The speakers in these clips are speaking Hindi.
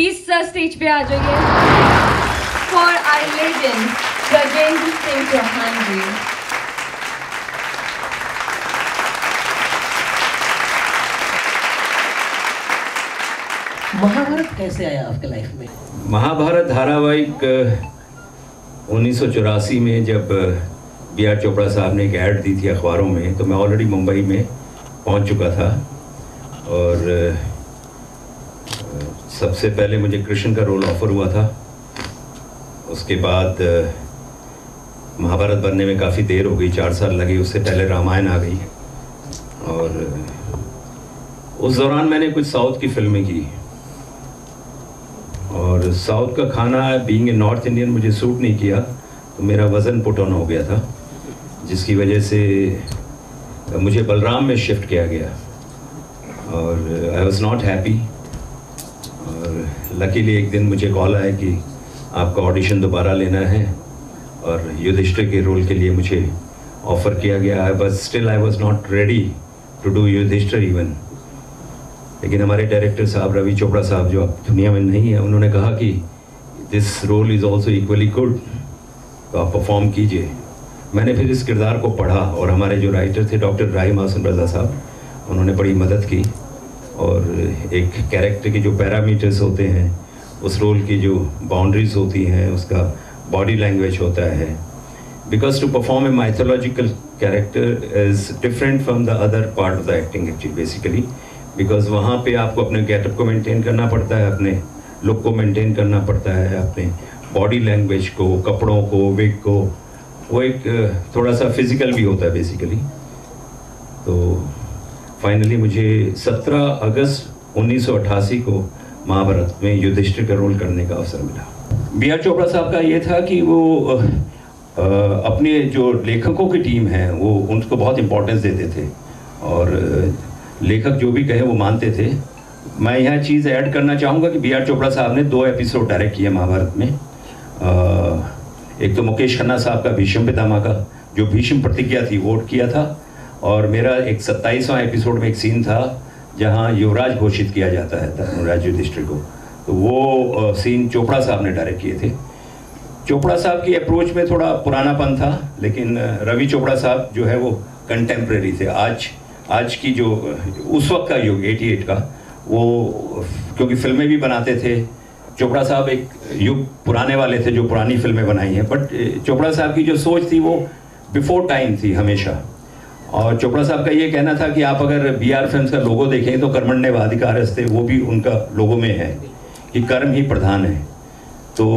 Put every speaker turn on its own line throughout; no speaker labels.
प्लीज सर स्टेज पे आ जाइए for our legend Gajendra Singh Chauhan ji.
Mahabharat कैसे आया आपके लाइफ में?
महाभारत धारावाहिक 1984 में जब B.R. चोपड़ा साहब ने एक ऐड दी थी अखबारों में, तो मैं ऑलरेडी मुंबई में पहुंच चुका था और सबसे पहले मुझे कृष्ण का रोल ऑफर हुआ था। उसके बाद महाभारत बनने में काफ़ी देर हो गई, 4 साल लगे, उससे पहले रामायण आ गई और उस दौरान मैंने कुछ साउथ की फिल्में की और साउथ का खाना बीइंग ए नॉर्थ इंडियन मुझे सूट नहीं किया, तो मेरा वज़न पुट ऑन हो गया था, जिसकी वजह से मुझे बलराम में शिफ्ट किया गया और आई वॉज नॉट हैप्पी। और लकीली एक दिन मुझे कॉल आया कि आपका ऑडिशन दोबारा लेना है और युधिष्ठिर के रोल के लिए मुझे ऑफ़र किया गया, but still I was not ready to do Yudhishthir even. लेकिन हमारे डायरेक्टर साहब रवि चोपड़ा साहब, जो अब दुनिया में नहीं है, उन्होंने कहा कि this role is also equally good, तो आप परफॉर्म कीजिए। मैंने फिर इस किरदार को पढ़ा और हमारे जो राइटर थे डॉक्टर राही मासूम रज़ा साहब, उन्होंने बड़ी मदद की और एक कैरेक्टर के जो पैरामीटर्स होते हैं, उस रोल की जो बाउंड्रीज होती हैं, उसका बॉडी लैंग्वेज होता है, because to perform a mythological character is different from the other part of the acting actually basically, because वहाँ पे आपको अपने गेटअप को मेंटेन करना पड़ता है, अपने लुक को मेंटेन करना पड़ता है, अपने बॉडी लैंग्वेज को, कपड़ों को, विग को, वो एक थोड़ा सा फिजिकल भी होता है बेसिकली। तो फाइनली मुझे 17 अगस्त 1988 को महाभारत में युधिष्ठिर का रोल करने का अवसर मिला। B.R. चोपड़ा साहब का ये था कि वो अपने जो लेखकों की टीम है वो उनको बहुत इम्पोर्टेंस देते थे और लेखक जो भी कहे वो मानते थे। मैं यह चीज़ ऐड करना चाहूँगा कि B.R. चोपड़ा साहब ने 2 एपिसोड डायरेक्ट किए महाभारत में। एक तो मुकेश खन्ना साहब का भीष्म पितामह का, जो भीष्म प्रतिज्ञा थी, वोट किया था, और मेरा एक 27वां एपिसोड में एक सीन था जहाँ युवराज घोषित किया जाता है धर्मराज युधिष्ठिर को, तो वो सीन चोपड़ा साहब ने डायरेक्ट किए थे। चोपड़ा साहब की अप्रोच में थोड़ा पुरानापन था, लेकिन रवि चोपड़ा साहब जो है वो कंटेम्प्रेरी थे। आज की जो उस वक्त का युग 88 का, वो क्योंकि फिल्में भी बनाते थे, चोपड़ा साहब एक युग पुराने वाले थे जो पुरानी फिल्में बनाई हैं, बट चोपड़ा साहब की जो सोच थी वो बिफोर टाइम थी हमेशा। और चोपड़ा साहब का ये कहना था कि आप अगर B.R. फिल्म्स का लोगो देखें तो कर्मण्येवाधिकारस्ते, वो भी उनका लोगो में है कि कर्म ही प्रधान है। तो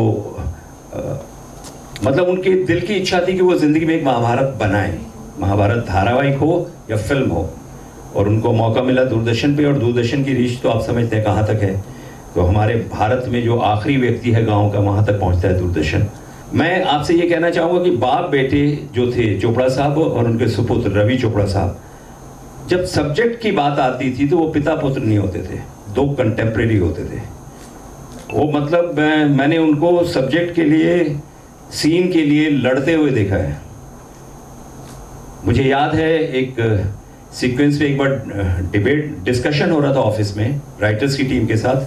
मतलब उनके दिल की इच्छा थी कि वो ज़िंदगी में एक महाभारत बनाएं, महाभारत धारावाहिक हो या फिल्म हो, और उनको मौका मिला दूरदर्शन पे। और दूरदर्शन की रीच तो आप समझते हैं कहाँ तक है, तो हमारे भारत में जो आखिरी व्यक्ति है गांव का, वहाँ तक पहुँचता है दूरदर्शन। मैं आपसे ये कहना चाहूँगा कि बाप बेटे जो थे चोपड़ा साहब और उनके सुपुत्र रवि चोपड़ा साहब, जब सब्जेक्ट की बात आती थी तो वो पिता पुत्र नहीं होते थे, 2 कंटेम्प्रेरी होते थे। वो मतलब मैंने उनको सब्जेक्ट के लिए, सीन के लिए लड़ते हुए देखा है। मुझे याद है एक सीक्वेंस में एक बार डिस्कशन हो रहा था ऑफिस में राइटर्स की टीम के साथ।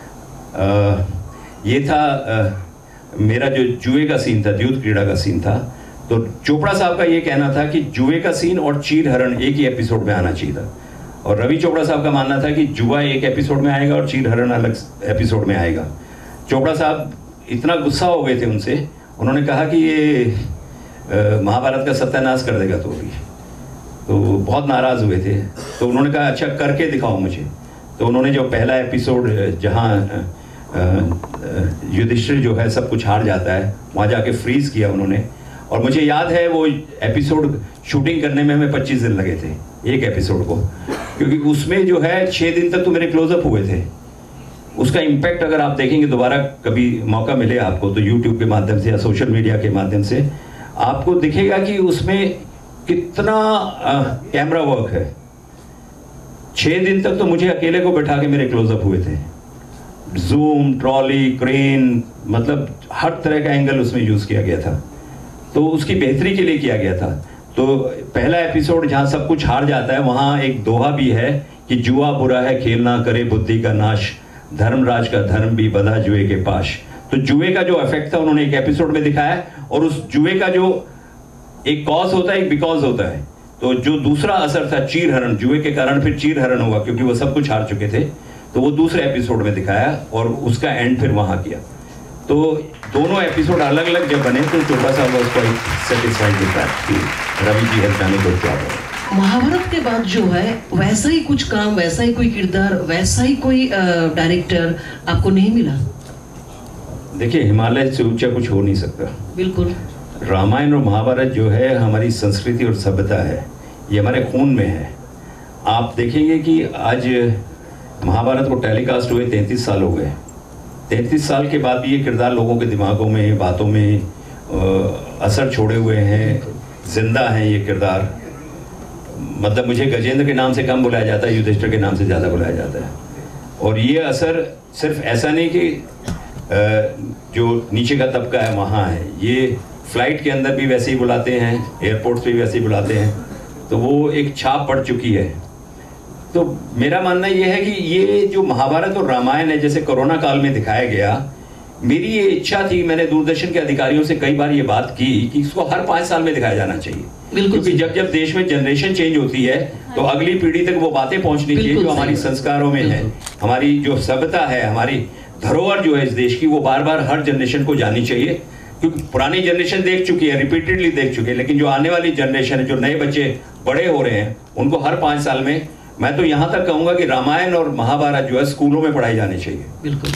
ये था मेरा जो जुए का सीन था, द्यूत क्रीड़ा का सीन था, तो चोपड़ा साहब का ये कहना था कि जुए का सीन और चीर हरण एक ही एपिसोड में आना चाहिए था, और रवि चोपड़ा साहब का मानना था कि जुआ एक एपिसोड में आएगा और चीर हरण अलग एपिसोड में आएगा। चोपड़ा साहब इतना गुस्सा हो गए थे उनसे, उन्होंने कहा कि ये महाभारत का सत्यानाश कर देगा, तो बहुत नाराज़ हुए थे। तो उन्होंने कहा अच्छा करके दिखाओ मुझे। तो उन्होंने जो पहला एपिसोड जहाँ युधिष्ठिर जो है सब कुछ हार जाता है, वहाँ जाके फ्रीज किया उन्होंने। और मुझे याद है वो एपिसोड शूटिंग करने में हमें 25 दिन लगे थे एक एपिसोड को, क्योंकि उसमें जो है 6 दिन तक तो मेरे क्लोजअप हुए थे। उसका इम्पैक्ट अगर आप देखेंगे, दोबारा कभी मौका मिले आपको तो यूट्यूब के माध्यम से या सोशल मीडिया के माध्यम से आपको दिखेगा कि उसमें कितना कैमरा वर्क है। 6 दिन तक तो मुझे अकेले को बैठा के मेरे क्लोजअप हुए थे, जूम, ट्रॉली, क्रेन, मतलब हर तरह का एंगल उसमें यूज़ किया गया था, तो उसकी बेहतरी के लिए किया गया था। तो पहला एपिसोड जहाँ सब कुछ हार जाता है, वहाँ एक दोहा भी है कि जुआ बुरा है खेलना, करे बुद्धि का नाश, धर्मराज का धर्म भी बधा जुए के पाश। तो जुए का जो इफेक्ट था उन्होंने एक एपिसोड में दिखाया, और उस जुए का जो एक कॉज होता है, एक बिकॉज होता है। तो जो दूसरा असर था चीरहरण, जुए के कारण फिर चीरहरण हुआ क्योंकि वो सब कुछ हार चुके थे, तो वो दूसरे एपिसोड में दिखाया और उसका एंड फिर वहां किया। तो दोनों एपिसोड अलग अलग जब बने तो चोपड़ा साहब was quite satisfied with that कि Ravi ji has done a good job.
Mahabharat के बाद जो है वैसा ही कुछ काम, वैसा ही कोई किरदार, वैसा ही कोई डायरेक्टर आपको नहीं मिला?
देखिए, हिमालय से ऊंचा कुछ हो नहीं सकता।
बिल्कुल।
रामायण और महाभारत जो है हमारी संस्कृति और सभ्यता है, ये हमारे खून में है। आप देखेंगे कि आज महाभारत को टेलीकास्ट हुए 33 साल हो गए। 33 साल के बाद भी ये किरदार लोगों के दिमागों में, बातों में असर छोड़े हुए हैं, जिंदा हैं ये किरदार। मतलब मुझे गजेंद्र के नाम से कम बुलाया जाता है, युधिष्ठिर के नाम से ज़्यादा बुलाया जाता है। और ये असर सिर्फ ऐसा नहीं कि जो नीचे का तबका है वहाँ है, ये फ्लाइट के अंदर भी वैसे ही बुलाते हैं, एयरपोर्ट्स पे भी वैसे ही बुलाते हैं, तो वो एक छाप पड़ चुकी है। तो मेरा मानना यह है कि ये जो महाभारत और रामायण है, जैसे कोरोना काल में दिखाया गया, मेरी ये इच्छा थी, मैंने दूरदर्शन के अधिकारियों से कई बार ये बात की कि इसको हर 5 साल में दिखाया जाना चाहिए। क्योंकि जब जब देश में जनरेशन चेंज होती है तो अगली पीढ़ी तक वो बातें पहुंचनी चाहिए जो हमारी संस्कारों में है, हमारी जो सभ्यता है, हमारी धरोहर जो है इस देश की, वो बार बार हर जनरेशन को जानी चाहिए। क्योंकि पुरानी जनरेशन देख चुकी है, रिपीटेडली देख चुकी है, लेकिन जो आने वाली जनरेशन है, जो नए बच्चे बड़े हो रहे हैं, उनको हर 5 साल में, मैं तो यहाँ तक कहूँगा कि रामायण और महाभारत जो है स्कूलों में पढ़ाई जानी चाहिए।
बिल्कुल।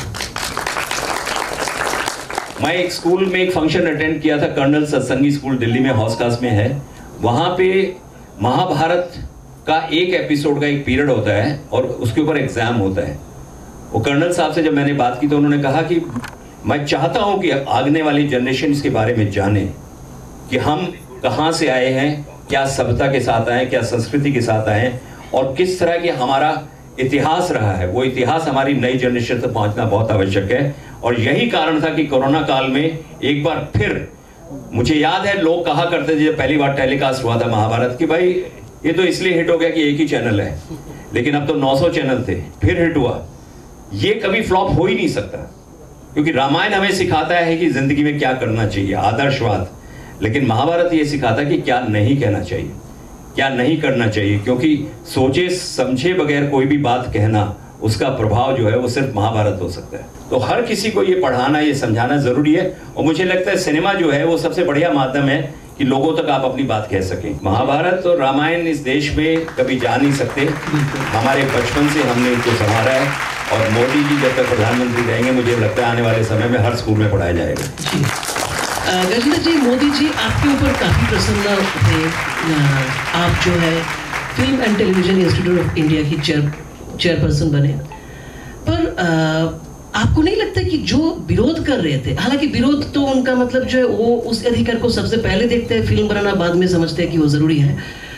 मैं एक स्कूल में एक फंक्शन अटेंड किया था, कर्नल सत्संगी स्कूल दिल्ली में, हौसखास में है। वहाँ पे महाभारत का एक एपिसोड का एक पीरियड होता है और उसके ऊपर एग्जाम होता है। वो कर्नल साहब से जब मैंने बात की तो उन्होंने कहा कि मैं चाहता हूँ कि आगने वाली जनरेशन इसके बारे में जाने कि हम कहाँ से आए हैं, क्या सभ्यता के साथ आए, क्या संस्कृति के साथ आए, और किस तरह की हमारा इतिहास रहा है। वो इतिहास हमारी नई जनरेशन तक पहुंचना बहुत आवश्यक है। और यही कारण था कि कोरोना काल में एक बार फिर, मुझे याद है लोग कहा करते थे जब पहली बार टेलीकास्ट हुआ था महाभारत कि भाई ये तो इसलिए हिट हो गया कि एक ही चैनल है, लेकिन अब तो 900 चैनल थे, फिर हिट हुआ। ये कभी फ्लॉप हो ही नहीं सकता, क्योंकि रामायण हमें सिखाता है कि जिंदगी में क्या करना चाहिए, आदर्शवाद, लेकिन महाभारत ये सिखाता कि क्या नहीं कहना चाहिए, क्या नहीं करना चाहिए। क्योंकि सोचे समझे बगैर कोई भी बात कहना, उसका प्रभाव जो है वो सिर्फ महाभारत हो सकता है। तो हर किसी को ये पढ़ाना, ये समझाना जरूरी है। और मुझे लगता है सिनेमा जो है वो सबसे बढ़िया माध्यम है कि लोगों तक आप अपनी बात कह सकें। महाभारत और रामायण इस देश में कभी जा नहीं सकते, हमारे बचपन से हमने इनको संभाला है, और मोदी जी जब तक प्रधानमंत्री रहेंगे मुझे लगता है आने वाले समय में हर स्कूल में पढ़ाया जाएगा।
गजेंद्र जी, मोदी जी आपके ऊपर काफ़ी प्रसन्न थे। आप जो है Film and Television Institute of India की चेयरपर्सन बने, पर आपको नहीं लगता कि जो विरोध कर रहे थे, हालांकि विरोध तो उनका मतलब जो है वो उस अधिकार को सबसे पहले देखते हैं, फिल्म बनाना बाद में समझते हैं कि वो ज़रूरी है,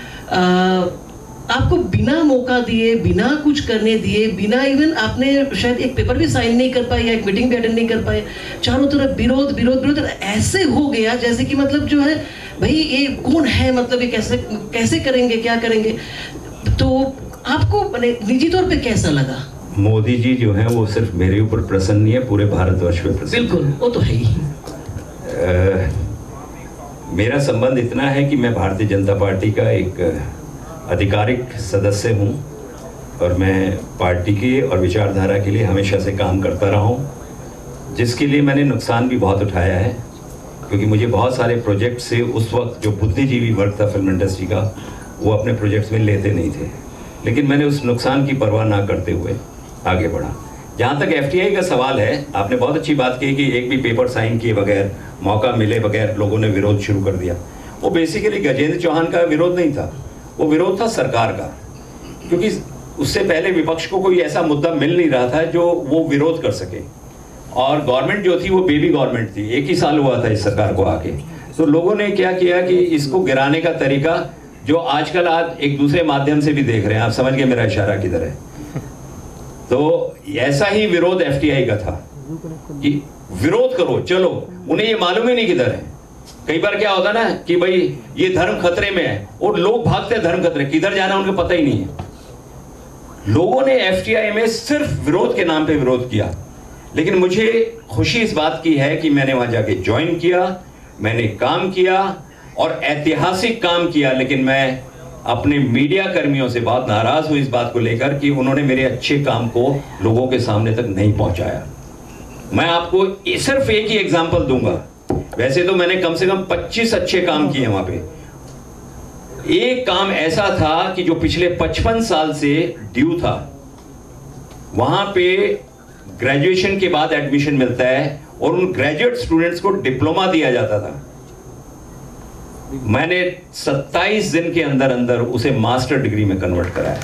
आपको बिना मौका दिए, बिना कुछ करने दिए, बिना इवन आपने शायद एक पेपर भी साइन नहीं कर पाए या एक मीटिंग भी अटेंड नहीं कर पाए, चारों तरफ विरोध विरोध विरोध, ऐसे हो गया जैसे कि मतलब जो है भाई ये कौन है, मतलब ये कैसे करेंगे, क्या करेंगे। तो आपको निजी तौर पे कैसा लगा?
मोदी जी जो हैं वो सिर्फ मेरे ऊपर प्रसन्न नहीं है, पूरे भारतवर्ष में प्रसन्न।
बिल्कुल, वो तो है ही।
मेरा संबंध इतना है कि मैं भारतीय जनता पार्टी का एक आधिकारिक सदस्य हूं, और मैं पार्टी के और विचारधारा के लिए हमेशा से काम करता रहा हूं, जिसके लिए मैंने नुकसान भी बहुत उठाया है, क्योंकि मुझे बहुत सारे प्रोजेक्ट से उस वक्त जो बुद्धिजीवी वर्ग था फिल्म इंडस्ट्री का, वो अपने प्रोजेक्ट्स में लेते नहीं थे, लेकिन मैंने उस नुकसान की परवाह ना करते हुए आगे बढ़ा। जहाँ तक FTI का सवाल है, आपने बहुत अच्छी बात की कि एक भी पेपर साइन किए बगैर, मौका मिले बगैर लोगों ने विरोध शुरू कर दिया। वो बेसिकली गजेंद्र चौहान का विरोध नहीं था, वो विरोध था सरकार का, क्योंकि उससे पहले विपक्ष को कोई ऐसा मुद्दा मिल नहीं रहा था जो वो विरोध कर सके, और गवर्नमेंट जो थी वो बेबी गवर्नमेंट थी, 1 ही साल हुआ था इस सरकार को आके। तो लोगों ने क्या किया कि इसको गिराने का तरीका जो आजकल आज एक दूसरे माध्यम से भी देख रहे हैं, आप समझ गए मेरा इशारा किधर है। तो ऐसा ही विरोध FTI का था कि विरोध करो, चलो, उन्हें ये मालूम ही नहीं किधर है। कई बार क्या होता ना कि भाई ये धर्म खतरे में है, और लोग भागते हैं धर्म खतरे, किधर जाना उनको पता ही नहीं है। लोगों ने एफटीआई में सिर्फ विरोध के नाम पे विरोध किया, लेकिन मुझे खुशी इस बात की है कि मैंने वहां जाके ज्वाइन किया, मैंने काम किया और ऐतिहासिक काम किया। लेकिन मैं अपने मीडिया कर्मियों से बहुत नाराज हूं इस बात को लेकर कि उन्होंने मेरे अच्छे काम को लोगों के सामने तक नहीं पहुंचाया। मैं आपको सिर्फ एक ही एग्जांपल दूंगा। वैसे तो मैंने कम से कम 25 अच्छे काम किए वहां पे। एक काम ऐसा था कि जो पिछले 55 साल से ड्यू था, वहां पे ग्रेजुएशन के बाद एडमिशन मिलता है और उन ग्रेजुएट स्टूडेंट्स को डिप्लोमा दिया जाता था। मैंने 27 दिन के अंदर अंदर उसे मास्टर डिग्री में कन्वर्ट कराया।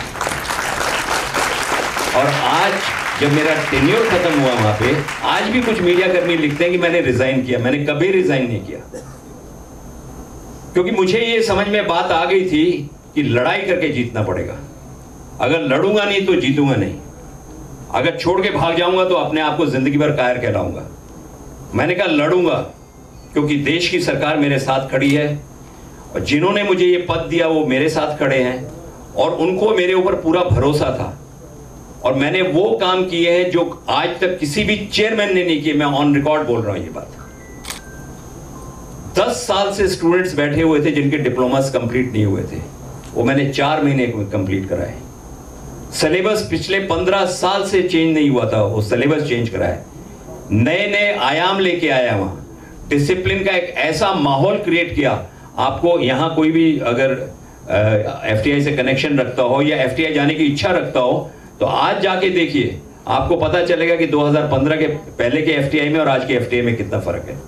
और आज जब मेरा टेन्योर खत्म हुआ वहां पे, आज भी कुछ मीडिया कर्मी लिखते हैं कि मैंने रिजाइन किया। मैंने कभी रिजाइन नहीं किया, क्योंकि मुझे ये समझ में बात आ गई थी कि लड़ाई करके जीतना पड़ेगा। अगर लड़ूंगा नहीं तो जीतूंगा नहीं। अगर छोड़ के भाग जाऊंगा तो अपने आप को जिंदगी भर कायर कहलाऊंगा। मैंने कहा लड़ूंगा, क्योंकि देश की सरकार मेरे साथ खड़ी है और जिन्होंने मुझे ये पद दिया वो मेरे साथ खड़े हैं और उनको मेरे ऊपर पूरा भरोसा था। और मैंने वो काम किए हैं जो आज तक किसी भी चेयरमैन ने नहीं किए। मैं ऑन रिकॉर्ड बोल रहा हूं ये बात। 10 साल से स्टूडेंट्स बैठे हुए थे जिनके डिप्लोमास कंप्लीट नहीं हुए थे, वो मैंने 4 महीने में कंप्लीट कराए। सिलेबस पिछले 15 साल से चेंज नहीं हुआ था, वो सिलेबस चेंज कराए। नए नए आयाम लेके आया वहां, डिसिप्लिन का एक ऐसा माहौल क्रिएट किया। आपको यहां कोई भी अगर एफटीआई से कनेक्शन रखता हो या एफटीआई जाने की इच्छा रखता हो तो आज जाके देखिए, आपको पता चलेगा कि 2015 के पहले के एफटीआई में और आज के एफटीआई में कितना फर्क है।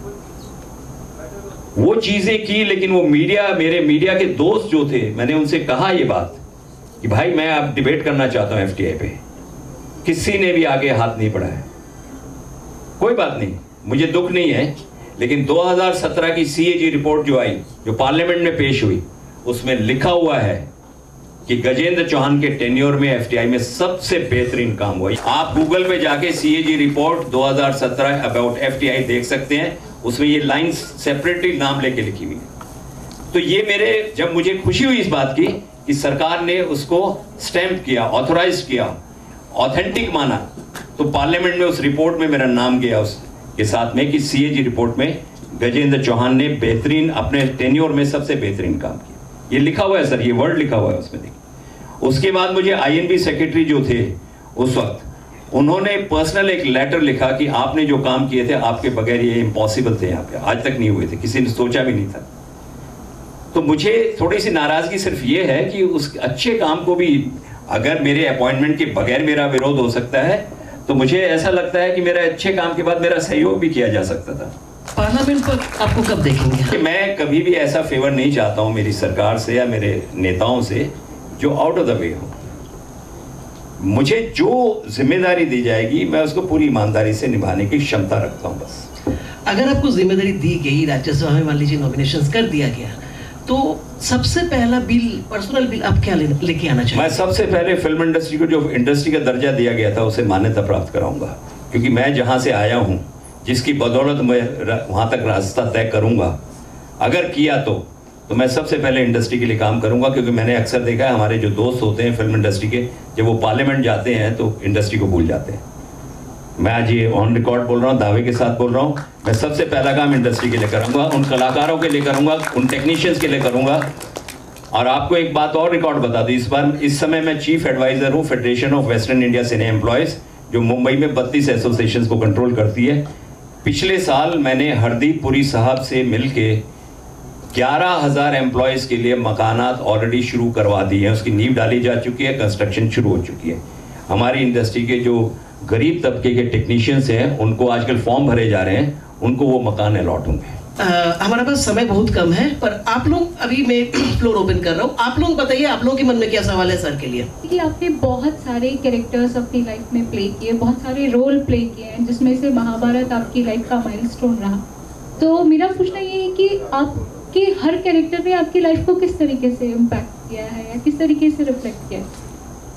वो चीजें की, लेकिन वो मीडिया, मेरे मीडिया के दोस्त जो थे, मैंने उनसे कहा ये बात कि भाई मैं अब डिबेट करना चाहता हूं एफटीआई पे। किसी ने भी आगे हाथ नहीं बढ़ाया। कोई बात नहीं, मुझे दुख नहीं है, लेकिन 2017 की सीएजी रिपोर्ट जो आई, जो पार्लियामेंट में पेश हुई, उसमें लिखा हुआ है कि गजेंद्र चौहान के टेन्योर में एफटीआई में सबसे बेहतरीन काम हुआ। आप गूगल पे जाके सीएजी रिपोर्ट 2017 अबाउट एफटीआई देख सकते हैं, उसमें ये लाइन सेपरेटली नाम लेके लिखी हुई है। तो ये मेरे, जब मुझे खुशी हुई इस बात की कि सरकार ने उसको स्टैंप किया, ऑथोराइज किया, ऑथेंटिक माना, तो पार्लियामेंट में उस रिपोर्ट में मेरा नाम गया उसके साथ में कि सीएजी रिपोर्ट में गजेंद्र चौहान ने बेहतरीन, अपने टेन्योर में सबसे बेहतरीन काम किया। ये लिखा हुआ है सर, ये वर्ड लिखा हुआ है उसमें, देखिए। उसके बाद मुझे आईएनबी सेक्रेटरी जो थे उस वक्त, उन्होंने पर्सनल एक लेटर लिखा कि आपने जो काम किए थे आपके बगैर ये इम्पॉसिबल थे, यहाँ पे आज तक नहीं हुए थे, किसी ने सोचा भी नहीं था। तो मुझे थोड़ी सी नाराजगी सिर्फ ये है कि उस अच्छे काम को भी अगर मेरे अपॉइंटमेंट के बगैर मेरा विरोध हो सकता है, तो मुझे ऐसा लगता है कि मेरा अच्छे काम के बाद मेरा सहयोग भी किया जा सकता था।
पार्लियामेंट पर आपको कब देखेंगे?
मैं कभी भी ऐसा फेवर नहीं चाहता हूं मेरी सरकार से या मेरे नेताओं से जो आउट ऑफ द वे हो। मुझे जो जिम्मेदारी दी जाएगी मैं उसको पूरी ईमानदारी से निभाने की क्षमता रखता हूं। बस
अगर आपको जिम्मेदारी दी गई, राज्यसभा में मान लीजिए नॉमिनेशंस कर दिया गया, तो सबसे पहला बिल, पर्सनल बिल आप क्या लेके आना चाहिए?
मैं सबसे पहले फिल्म इंडस्ट्री को जो इंडस्ट्री का दर्जा दिया गया था उसे मान्यता प्राप्त कराऊंगा, क्योंकि मैं जहां से आया हूं, जिसकी बदौलत मैं वहां तक रास्ता तय करूंगा, अगर किया तो मैं सबसे पहले इंडस्ट्री के लिए काम करूंगा। क्योंकि मैंने अक्सर देखा है हमारे जो दोस्त होते हैं फिल्म इंडस्ट्री के, जब वो पार्लियामेंट जाते हैं तो इंडस्ट्री को भूल जाते हैं। मैं आज ये ऑन रिकॉर्ड बोल रहा हूँ, दावे के साथ बोल रहा हूँ, मैं सबसे पहला काम इंडस्ट्री के लिए करूंगा, उन कलाकारों के लिए करूंगा, उन टेक्नीशियंस के लिए करूंगा। और आपको एक बात और रिकॉर्ड बता दूं, इस समय मैं चीफ एडवाइजर हूँ Federation of Western India Cine Employees, जो मुंबई में 32 एसोसिएशंस को कंट्रोल करती है। पिछले साल मैंने हरदीप पुरी साहब से मिलके 11,000 एम्प्लॉयज के लिए मकानात ऑलरेडी शुरू करवा दी है। उसकी नींव डाली जा चुकी है, कंस्ट्रक्शन शुरू हो चुकी है। हमारी इंडस्ट्री के जो गरीब तबके के टेक्नीशियंस हैं, उनको आजकल फॉर्म भरे जा रहे हैं, उनको वो मकान अलॉट होंगे।
हमारे पास समय बहुत कम है, पर आप लोग, अभी मैं फ्लोर ओपन कर रहा हूँ, आप लोग बताइए, आप लोगों के मन में क्या सवाल है सर के लिए?
कि आपने बहुत सारे कैरेक्टर्स अपनी लाइफ में प्ले किए, बहुत सारे रोल प्ले किए हैं, जिसमें से महाभारत आपकी लाइफ का माइलस्टोन रहा। तो मेरा पूछना ये है कि आपके हर कैरेक्टर ने आपकी लाइफ को किस तरीके से इम्पैक्ट किया है या किस तरीके से रिफ्लेक्ट किया है?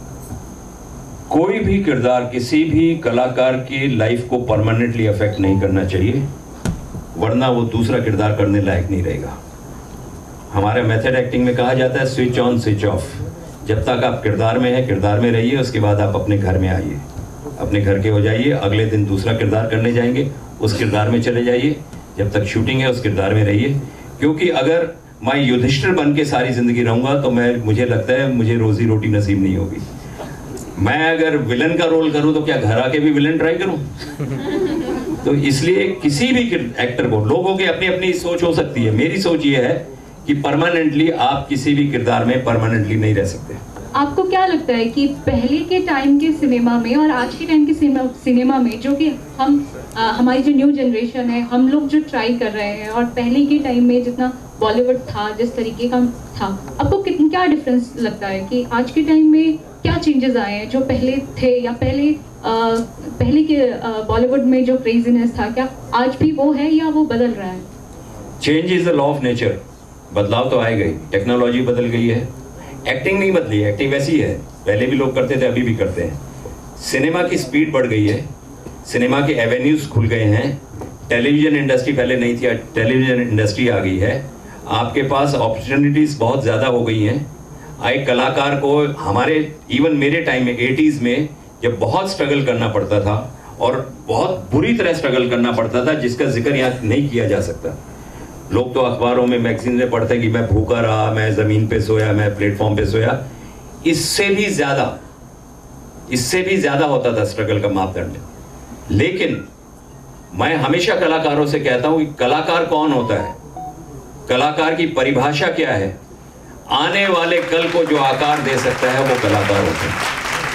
कोई भी किरदार किसी भी कलाकार की लाइफ को परमानेंटली अफेक्ट नहीं करना चाहिए, वरना वो दूसरा किरदार करने लायक नहीं रहेगा। हमारे मेथड एक्टिंग में कहा जाता है स्विच ऑन स्विच ऑफ। जब तक आप किरदार में हैं किरदार में रहिए, उसके बाद आप अपने घर में आइए, अपने घर के हो जाइए, अगले दिन दूसरा किरदार करने जाएंगे, उस किरदार में चले जाइए, जब तक शूटिंग है उस किरदार में रहिए। क्योंकि अगर मैं युधिष्ठिर बन के सारी जिंदगी रहूंगा तो मुझे लगता है मुझे रोजी रोटी नसीब नहीं होगी। मैं अगर विलन का रोल करूं तो क्या घर आके भी विलन ट्राई करूं? तो इसलिए किसी भी एक्टर को, लोगों की अपनी अपनी सोच हो सकती है, मेरी सोच ये है कि परमानेंटली आप किसी भी किरदार में परमानेंटली नहीं रह सकते।
आपको क्या लगता है कि पहले के टाइम के सिनेमा में और आज के टाइम के सिनेमा में, जो कि हमारी जो न्यू जनरेशन है, हम लोग जो ट्राई कर रहे हैं, और पहले के टाइम में जितना बॉलीवुड था, जिस तरीके का था, आपको क्या डिफरेंस लगता है कि आज के टाइम में क्या चेंजेस आए हैं जो पहले थे, या पहले के बॉलीवुड में जो क्रेजीनेस था, क्या आज भी वो है या वो बदल रहा है?
Change is the law of nature. बदलाव तो आएगा ही, टेक्नोलॉजी बदल गई है, एक्टिंग नहीं बदली है, एक्टिंग वैसी है, पहले भी लोग करते थे, अभी भी करते हैं। सिनेमा की स्पीड बढ़ गई है, सिनेमा के एवेन्यूज खुल गए हैं, टेलीविजन इंडस्ट्री पहले नहीं थी, टेलीविजन इंडस्ट्री आ गई है, आपके पास अपॉर्चुनिटीज बहुत ज़्यादा हो गई हैं। एक कलाकार को हमारे इवन मेरे टाइम में 80s में जब बहुत स्ट्रगल करना पड़ता था, और बहुत बुरी तरह स्ट्रगल करना पड़ता था, जिसका जिक्र यहाँ नहीं किया जा सकता। लोग तो अखबारों में, मैगजीन में पढ़ते कि मैं भूखा रहा, मैं ज़मीन पे सोया, मैं प्लेटफॉर्म पे सोया। इससे भी ज़्यादा होता था स्ट्रगल का मापदंड। लेकिन मैं हमेशा कलाकारों से कहता हूं कि कलाकार कौन होता है, कलाकार की परिभाषा क्या है, आने वाले कल को जो आकार दे सकता है वो कलाकार होता है।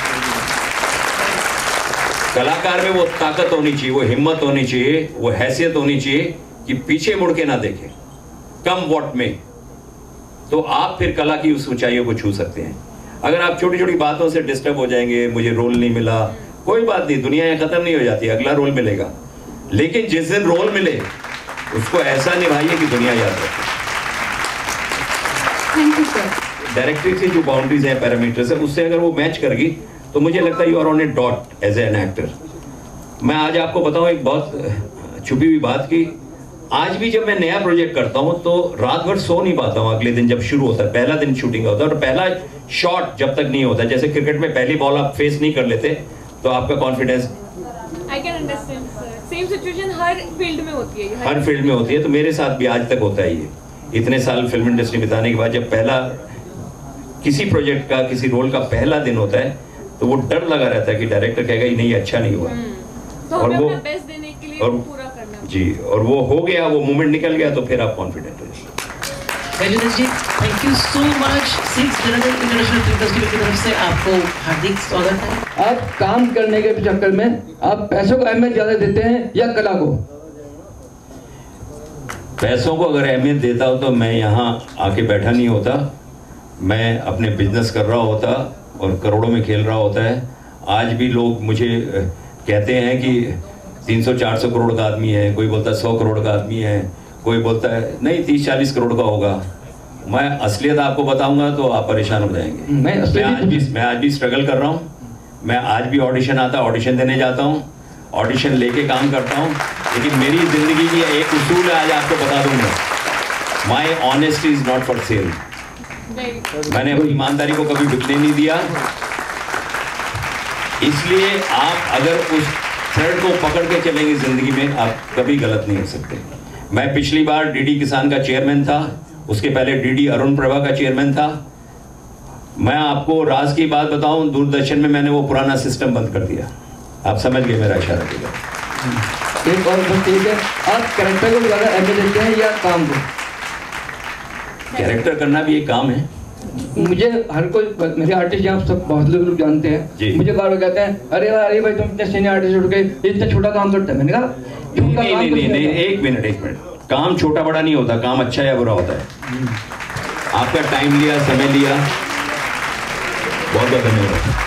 कलाकार में वो ताकत होनी चाहिए, वो हिम्मत होनी चाहिए, वो हैसियत होनी चाहिए कि पीछे मुड़ के ना देखे, कम वॉट में, तो आप फिर कला की उस ऊंचाइयों को छू सकते हैं। अगर आप छोटी छोटी बातों से डिस्टर्ब हो जाएंगे, मुझे रोल नहीं मिला, कोई बात नहीं, दुनिया यहाँ खत्म नहीं हो जाती, अगला रोल मिलेगा। लेकिन जिस दिन रोल मिले उसको ऐसा निभाइए कि दुनिया याद रखे।
Thank you sir.
डायरेक्टरी से जो बाउंड्रीज है, पैरामीटर्स है, उससे अगर वो मैच कर गई तो मुझे लगता है you are on a dot as an actor. मैं आज आपको बताऊं एक बहुत छुपी हुई बात की, आज भी जब मैं नया प्रोजेक्ट करता हूं तो रात भर सो नहीं पाता हूं। अगले दिन जब शुरू होता है, पहला दिन शूटिंग होता है, और पहला शॉट जब तक नहीं होता, जैसे क्रिकेट में पहली बॉल आप फेस नहीं कर लेते तो आपका confidence,
I can understand sir, same situation हर फील्ड में होती है,
हर फील्ड में होती है। तो मेरे साथ भी आज तक होता है ये, इतने साल फिल्म इंडस्ट्री बिताने के बाद जब पहला किसी प्रोजेक्ट का, किसी रोल का पहला दिन होता है तो वो डर लगा रहता है कि डायरेक्टर कहेगा ये नहीं, अच्छा नहीं हुआ,
तो
और
हमें
वो
अपना बेस्ट देने के लिए
और
पूरा करना
जी, और वो हो गया, वो मोमेंट निकल गया तो फिर आप कॉन्फिडेंट हो।
जी thank you so much. Six general international film festival की तरफ से आपको हार्दिक स्वागत है।
आप काम करने के चक्कर में आप पैसों को अहमियत ज्यादा देते हैं या कला को?
पैसों को अगर अहमियत देता हो तो मैं यहाँ आके बैठा नहीं होता, मैं अपने बिजनेस कर रहा होता और करोड़ों में खेल रहा होता है। आज भी लोग मुझे कहते हैं कि 300-400 करोड़ का आदमी है, कोई बोलता है 100 करोड़ का आदमी है, कोई बोलता है नहीं 30-40 करोड़ का होगा। मैं असलियत आपको बताऊंगा तो आप परेशान हो जाएंगे। मैं आज भी स्ट्रगल कर रहा हूँ, मैं आज भी ऑडिशन आता, ऑडिशन देने जाता हूँ, ऑडिशन लेके काम करता हूँ। लेकिन मेरी जिंदगी की एक उसूल है, आज आपको बता दूंगा, my honesty is not for sale. मैंने अपनी ईमानदारी को कभी बिकने नहीं दिया। इसलिए आप अगर उस थ्रेड को पकड़ के चलेंगे जिंदगी में, आप कभी गलत नहीं हो सकते। मैं पिछली बार डीडी किसान का चेयरमैन था, उसके पहले डीडी अरुण प्रभा का चेयरमैन था। मैं आपको राज की बात बताऊं, दूरदर्शन में मैंने वो पुराना सिस्टम बंद कर दिया। आप समझ गए मेरा इशारा किया।
एक और बात है, आप कैरेक्टर को ज़्यादा अहमियत देते हैं या काम को?
कैरेक्टर करना भी एक काम है।
मुझे हर कोई, मेरे आर्टिस्ट यहाँ सब बहुत लोग जानते हैं, मुझे बार बार कहते हैं अरे भाई तुम इतने सीनियर आर्टिस्ट उठ के इतना छोटा काम करते हैं। मैंने कहा
नहीं, एक मिनट, काम छोटा बड़ा नहीं होता, काम अच्छा या बुरा होता है। आपका टाइम लिया, समय लिया, बहुत बहुत धन्यवाद।